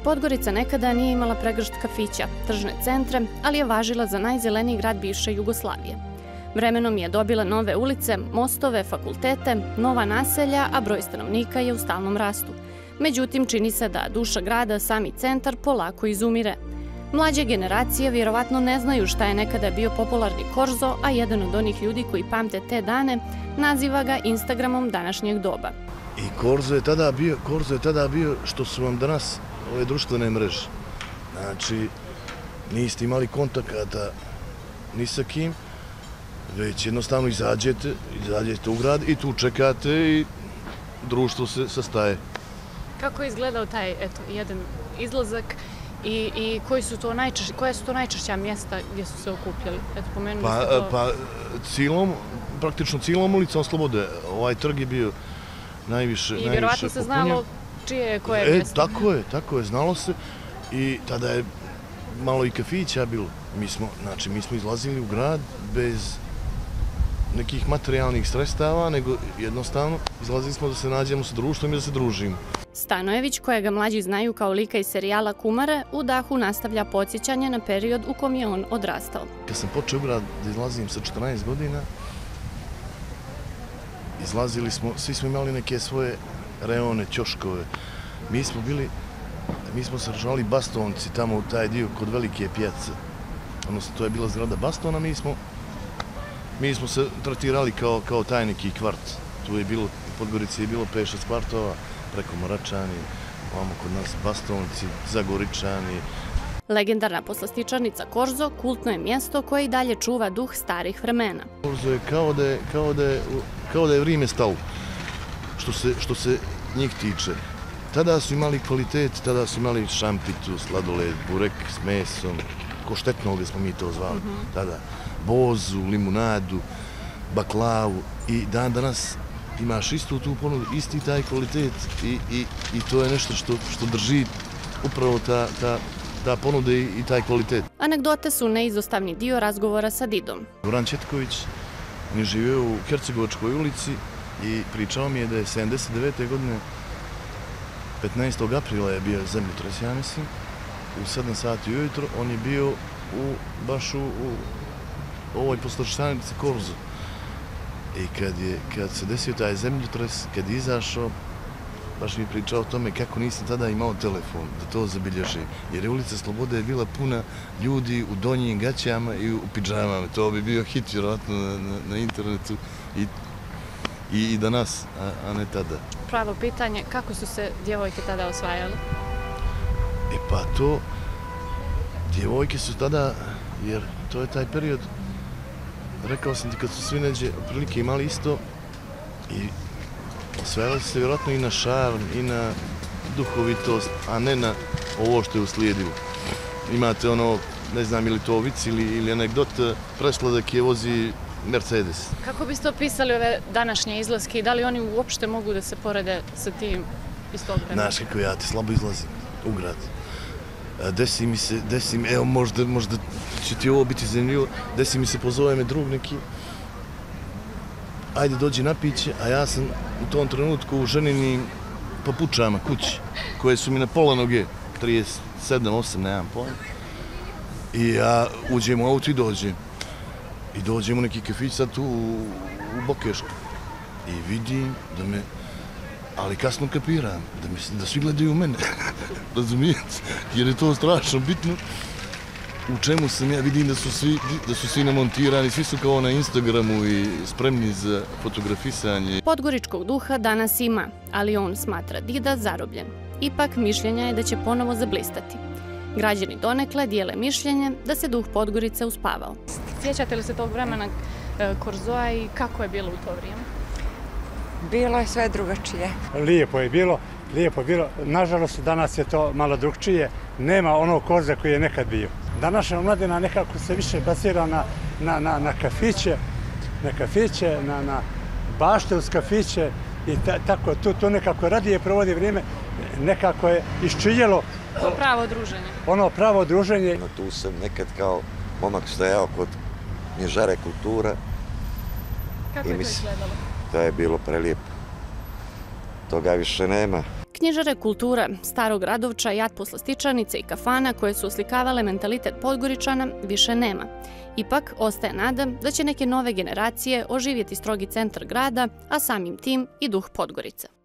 Podgorica nekada nije imala pregršt kafića, tržne centre, ali je važila za najzeleniji grad bivše Jugoslavije. Vremenom je dobila nove ulice, mostove, fakultete, nova naselja, a broj stanovnika je u stalnom rastu. Međutim, čini se da duša grada, sami centar, polako izumire. Mlađe generacije vjerovatno ne znaju šta je nekada bio popularni Korzo, a jedan od onih ljudi koji pamte te dane naziva ga Instagramom današnjeg doba. I Korzo je tada bio što su vam danas ove društvene mreže. Znači, niste imali kontakata ni sa kim, već jednostavno izađete u grad i tu čekate i društvo se sastaje. Kako je izgledao taj jedan izlazak i koja su to najčešća mjesta gdje su se okupljali? Praktično cijelom ulicom Slobode. Ovaj trg je bio najviše popunjen. I vjerovatno se znalo čije je koje mjesto. Tako je, znalo se. I tada je malo i kafića bilo. Mi smo izlazili u grad bez nekih materijalnih sredstava, nego jednostavno izlazili smo da se nađemo sa društvom i da se družimo. Stanojević, kojega mlađi znaju kao lika iz serijala Kumare, u dahu nastavlja podsjećanje na period u kom je on odrastao. Kad sam počeo u grad da izlazim sa 14 godina, izlazili smo, svi smo imali neke svoje reone, ćoškove. Mi smo sržali Bastonci tamo u taj dio kod Velike pijace. Odnosno, to je bila zgrada Bastona, mi smo se tretirali kao taj neki kvart. Tu je bilo, u Podgorici je bilo 5-6 kvartova, preko Moračani, ovamo kod nas Bastonci, Zagoričani. Legendarna poslastičarnica Korzo kultno je mjesto koje i dalje čuva duh starih vremena. Korzo je kao da je vrijeme stalo, što se njih tiče. Tada su imali kvalitet, tada su imali šampitu, sladoled, burek s mesom, koštetnog smo mi to zvali tada, bozu, limunadu, baklavu i dan danas imaš istu tu ponudu, isti taj kvalitet i to je nešto što drži upravo ta ponuda i taj kvalitet. Anegdote su neizostavni dio razgovora sa Didom. Goran Četković je živio u Hercegovačkoj ulici i pričao mi je da je 79. godine 15. aprila je bio zemljotres, ja mislim, u 7 sati ujutro, on je bio baš u ovoj poslastičarnici Korzo. I kad se desio taj zemljotres, kad je izašao, baš mi je pričao o tome kako nisam tada imao telefon da to zabilježi. Jer je ulica Slobode je bila puna ljudi u donjim gaćama i u pidžamama. To bi bio hit vjerojatno na internetu i danas, a ne tada. Pravo pitanje, kako su se djevojke tada osvajale? Djevojke su tada, jer to je taj period, rekao sam ti kad su svi neđe otprilike imali isto i osvajali su se vjerojatno i na šarm i na duhovitost, a ne na ovo što je uslijedilo. Imate ono, ne znam ili to vic ili anegdot, Presladak je vozi Mercedes. Kako biste opisali ove današnje izlaske i da li oni uopšte mogu da se porede sa tim iz tog vremena? Znaš kako ja ti slabo izlazim u grad. Desi mi se, evo možda će ti ovo biti zanimljivo, desi mi se, pozove me drug neki, ajde dođi na piće, a ja sam u tom trenutku u ženinim papučama kući, koje su mi na pola noge, 37, 8, nemam pojma. I ja uđem u auto i dođem. I dođem u neki kafić sad tu u Bokešku. I vidim da me, ali kasno kapiram, da svi gledaju u mene, razumijete, jer je to strašno bitno. U čemu sam ja, vidim da su svi namontirani, svi su kao na Instagramu i spremni za fotografisanje. Podgoričkog duha danas ima, ali on smatra Dida zarobljen. Ipak mišljenja je da će ponovo zablistati. Građani donekle dijele mišljenje da se duh Podgorice uspavao. Sjećate li se tog vremena Korzoa i kako je bilo u to vrijeme? Bilo je sve drugačije. Lijepo je bilo. Nažalost, danas je to malo drugčije. Nema onog Korza koji je nekad bio. Današnja omladina nekako se više basira na kafiće, na bašte uz kafiće i tako, tu nekako radije provodi vrijeme, nekako je iščiljelo. Ono pravo druženje. Tu sam nekad kao momak stojao kod knjižare kultura. Kako je to izgledalo? To je bilo prelijepo. Toga više nema. knjižare kulture Starog Radovča, Jad poslastičarnice i kafana koje su oslikavale mentalitet Podgoričana više nema. Ipak, ostaje nada da će neke nove generacije oživjeti strogi centar grada, a samim tim i duh Podgorice.